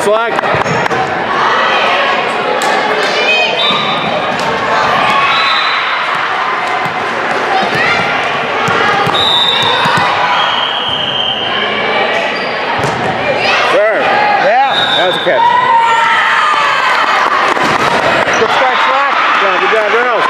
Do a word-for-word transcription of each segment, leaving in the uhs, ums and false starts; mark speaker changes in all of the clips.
Speaker 1: Good flag. Fair.
Speaker 2: Yeah.
Speaker 1: That was a catch. Good start, Slack. Good job, good job, Reynolds.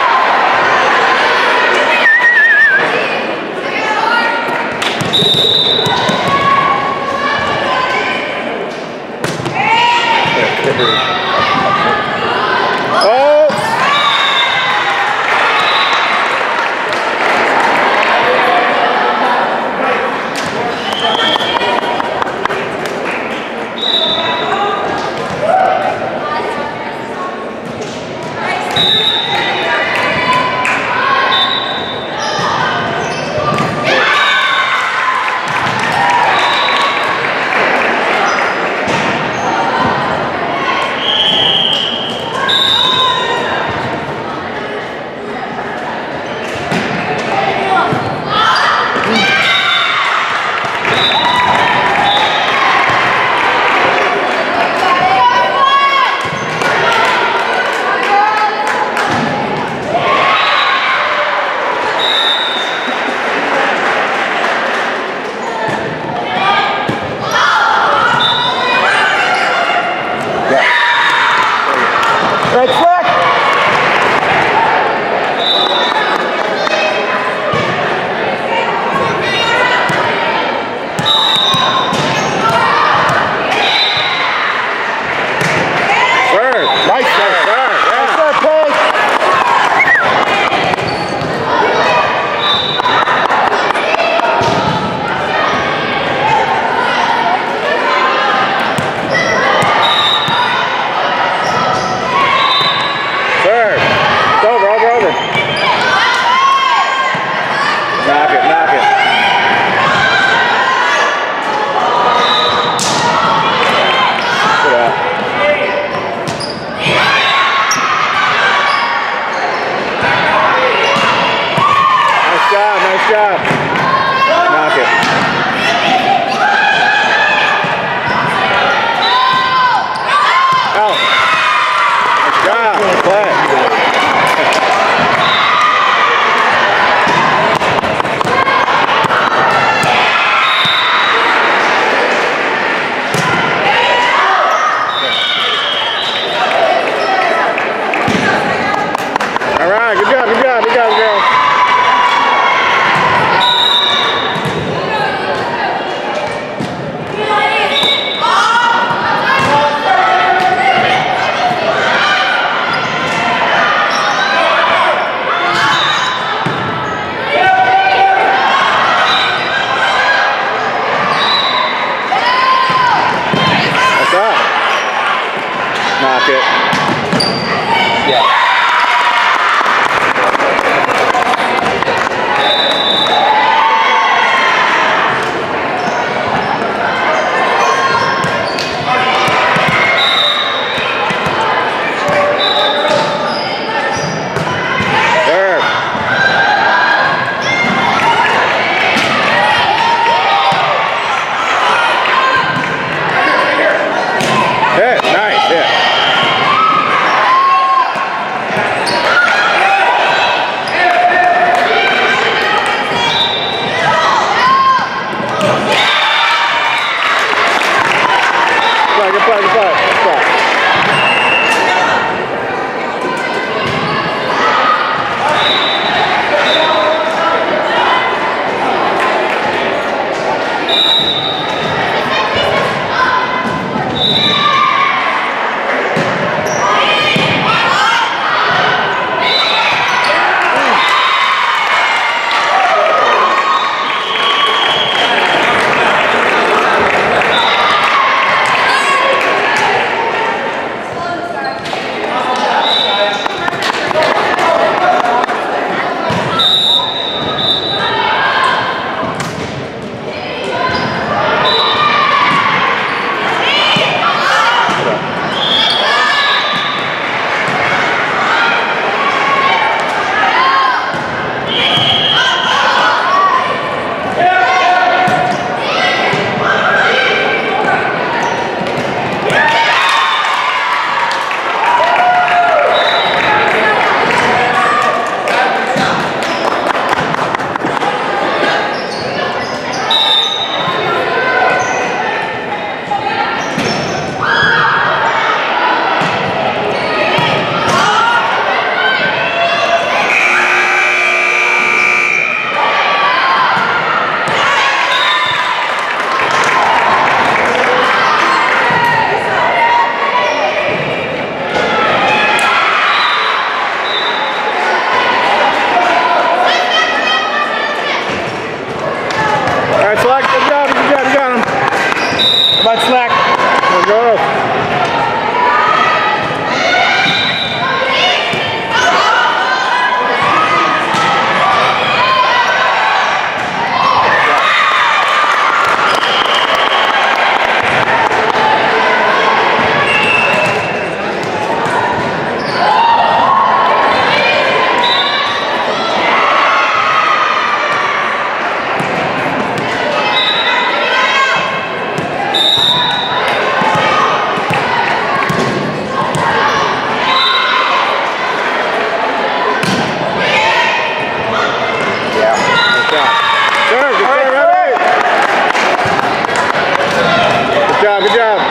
Speaker 1: job, good job.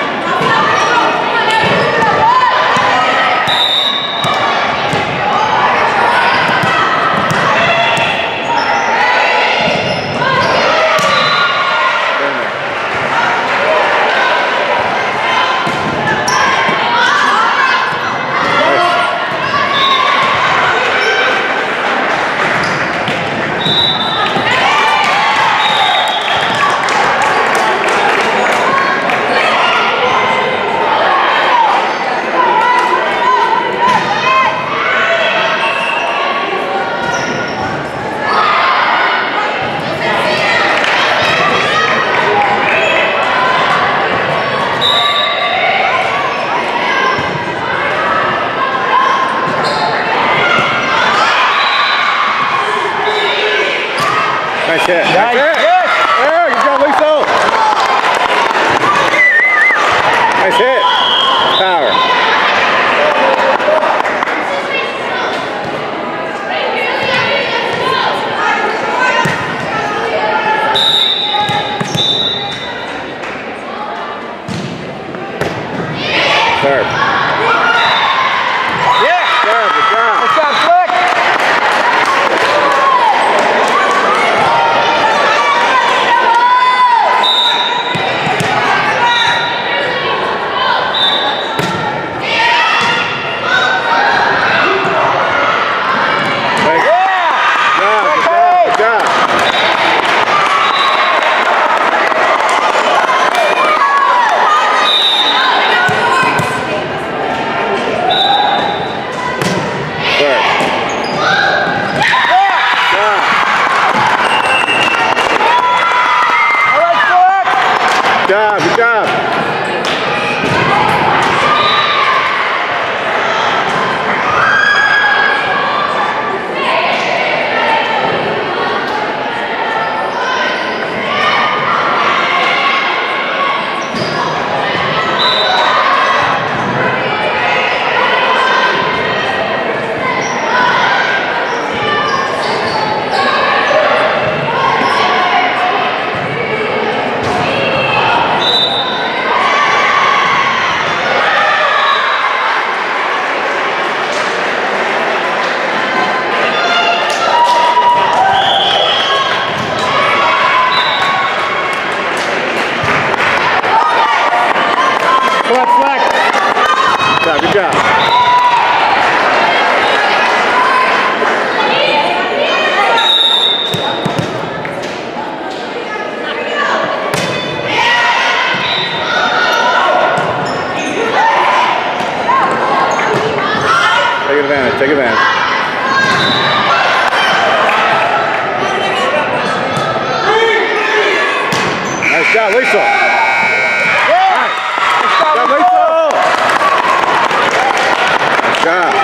Speaker 1: Nice hit. Nice, nice hit. Hit. There, good job, Lisa. Nice hit. Power. Serve. Yeah. Serve, good job. Good job, Flick. Good job, good job. Come on, Slack. Good job, good job. Take advantage, take advantage. Nice job, Lisa. Job.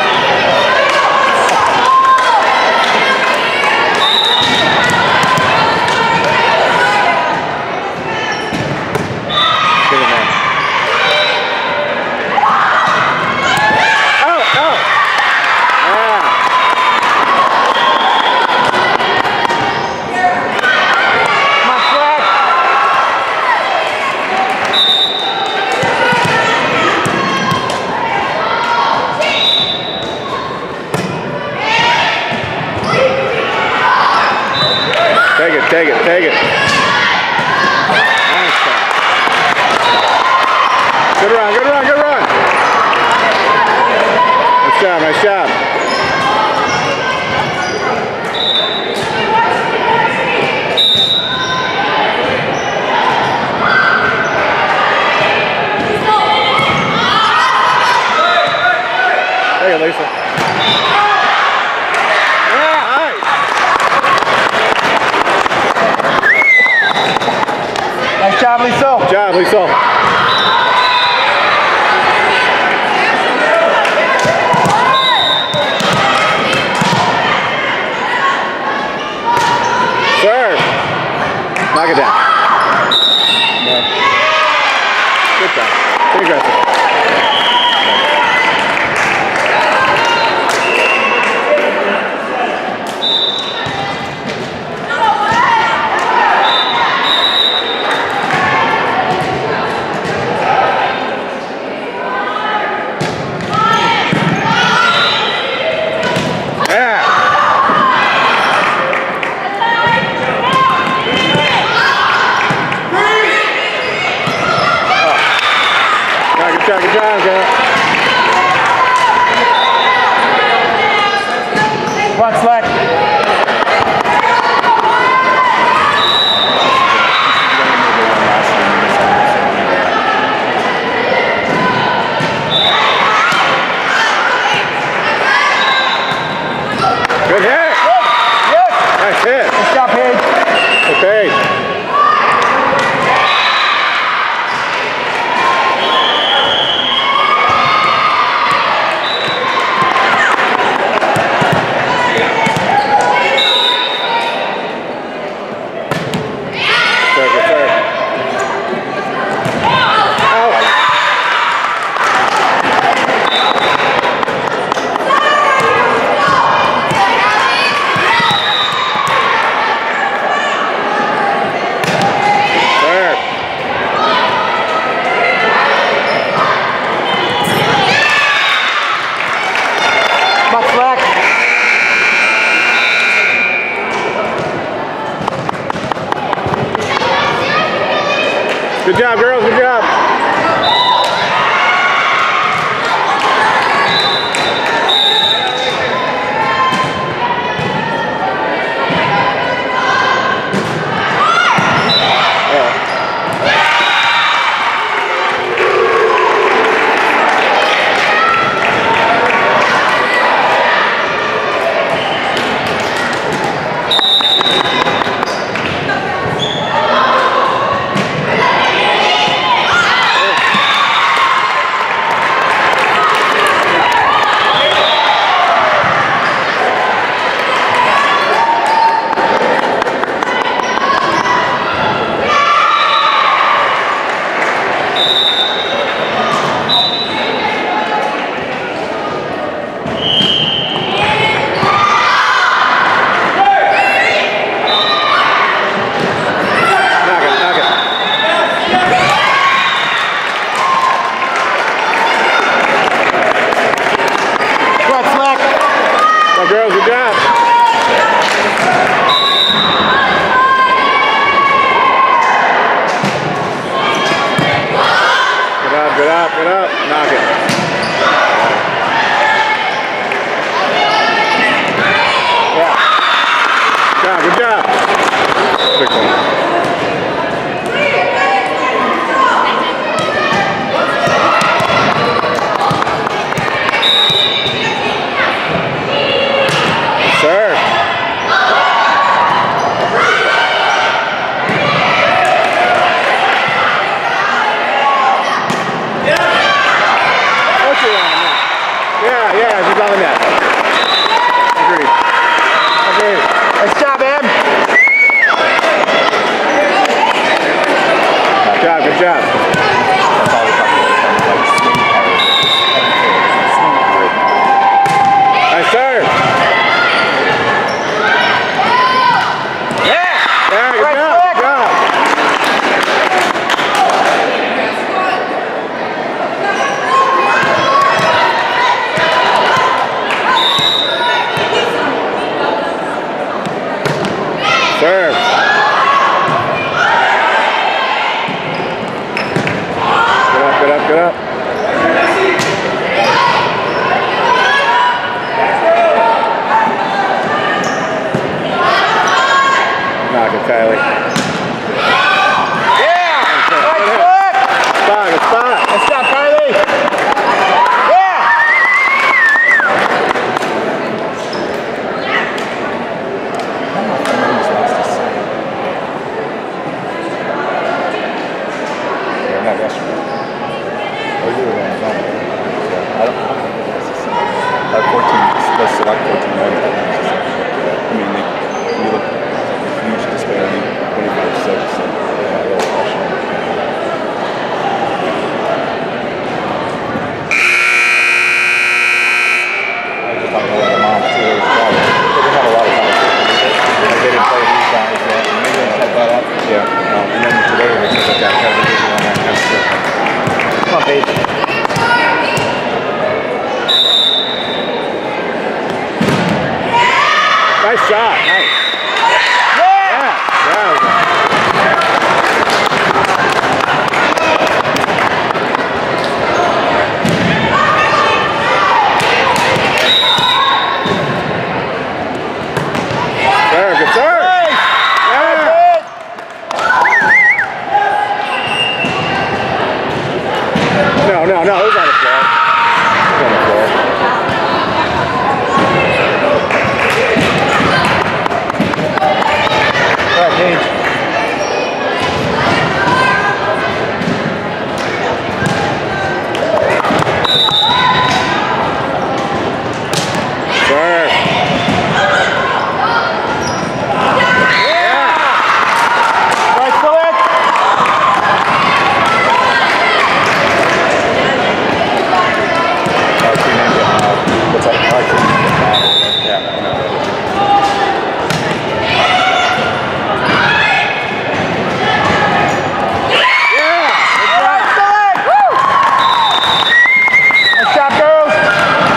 Speaker 1: Get him in. Oh, oh. Yeah. Come on, Flag. Take it, take it, take it. Nice job. Good run, good run, good run. Nice job, nice job. Take it, Lisa. Nice job, Lisa. Good job, Lisa. Serve. Knock it down. Good job. Be aggressive. Good job, girls. Good job. Girls, good job. Get up, get up, get up. Knock it. Yeah. Good job, good job. Big one. Yeah, yeah, she's on the net. Agreed. Agreed. Nice job, Em. Good job, good job. Nice serve. Yeah! Yeah, good job, good job. Serve. Get up, get up, get up. Knock it, Kylie. Yeah! Nice foot! Spot, good spot. Good stop, Kylie. Yeah! Not yesterday. Or you were on the phone. Yeah, I don't know. I have fourteen, let's select fourteen items. I mean, they, you look at a huge disparity, twenty-five six. Yeah, a little pressure. I was just talking to the mom too. They just have a lot of competition. Like they didn't play these guys yet. And they didn't set that up. Yeah. No. And then today they said that guy had to do on that. Come on, baby. Nice shot. Nice.